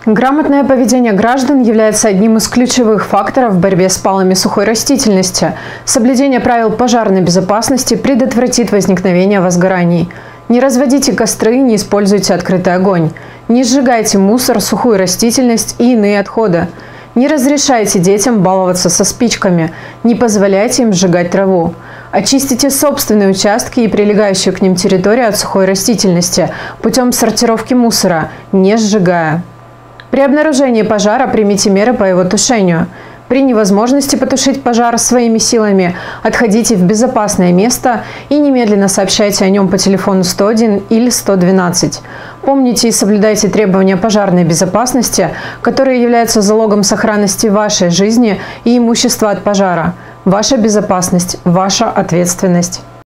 Грамотное поведение граждан является одним из ключевых факторов в борьбе с палами сухой растительности. Соблюдение правил пожарной безопасности предотвратит возникновение возгораний. Не разводите костры, не используйте открытый огонь. Не сжигайте мусор, сухую растительность и иные отходы. Не разрешайте детям баловаться со спичками. Не позволяйте им сжигать траву. Очистите собственные участки и прилегающую к ним территорию от сухой растительности путем сортировки мусора, не сжигая. При обнаружении пожара примите меры по его тушению. При невозможности потушить пожар своими силами отходите в безопасное место и немедленно сообщайте о нем по телефону 101 или 112. Помните и соблюдайте требования пожарной безопасности, которые являются залогом сохранности вашей жизни и имущества от пожара. Ваша безопасность – ваша ответственность.